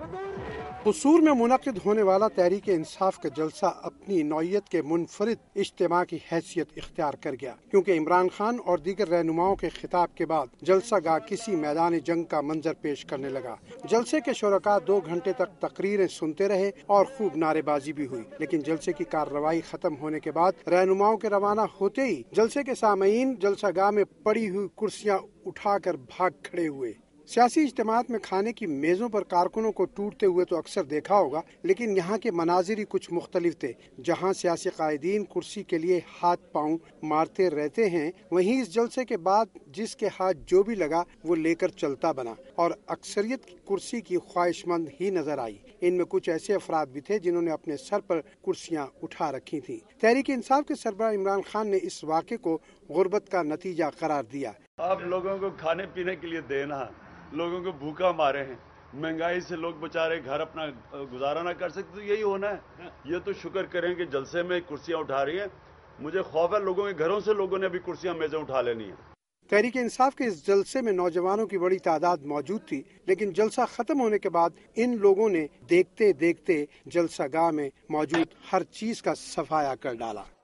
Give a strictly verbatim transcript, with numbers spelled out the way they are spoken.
قصور میں منعقد ہونے والا تحریک انصاف کا جلسہ اپنی نوعیت کے منفرد اجتماع کی حیثیت اختیار کر گیا، کیونکہ عمران خان اور دیگر رہنماؤں کے خطاب کے بعد جلسہ گاہ کسی میدان جنگ کا منظر پیش کرنے لگا۔ جلسے کے شرکاء دو گھنٹے تک تقریریں سنتے رہے اور خوب نعرے بازی بھی ہوئی، لیکن جلسے کی کارروائی ختم ہونے کے بعد رہنماؤں کے روانہ ہوتے ہی جلسے کے سامعین جلسہ گاہ میں پڑی ہوئی کرسیاں اٹھا کر بھاگ کھڑے ہوئے۔ سیاسی اجتماعات میں کھانے کی میزوں پر کارکنوں کو ٹوٹتے ہوئے تو اکثر دیکھا ہوگا، لیکن یہاں کے مناظر ہی کچھ مختلف تھے۔ جہاں سیاسی قائدین کرسی کے لیے ہاتھ پاؤں مارتے رہتے ہیں، وہیں اس جلسے کے بعد جس کے ہاتھ جو بھی لگا وہ لے کر چلتا بنا اور اکثریت کرسی کی خواہش مند ہی نظر آئی۔ ان میں کچھ ایسے افراد بھی تھے جنہوں نے اپنے سر پر کرسیاں اٹھا رکھی تھیں۔ تحریک انصاف کے سربراہ عمران خان نے اس واقعے کو غربت کا نتیجہ قرار دیا۔ آپ لوگوں کو کھانے پینے کے لیے دینا، لوگوں کو بھوکا مارے ہیں، مہنگائی سے لوگ بچارے گھر اپنا گزارا نہ کر سکتے، تو یہی ہونا ہے۔ یہ تو شکر کریں کہ جلسے میں کرسیاں اٹھا رہی ہیں، مجھے خوف ہے لوگوں کے گھروں سے لوگوں نے ابھی کرسیاں میزیں اٹھا لینی ہیں۔ تحریک انصاف کے اس جلسے میں نوجوانوں کی بڑی تعداد موجود تھی، لیکن جلسہ ختم ہونے کے بعد ان لوگوں نے دیکھتے دیکھتے جلسہ گاہ میں موجود ہر چیز کا صفایا کر ڈالا۔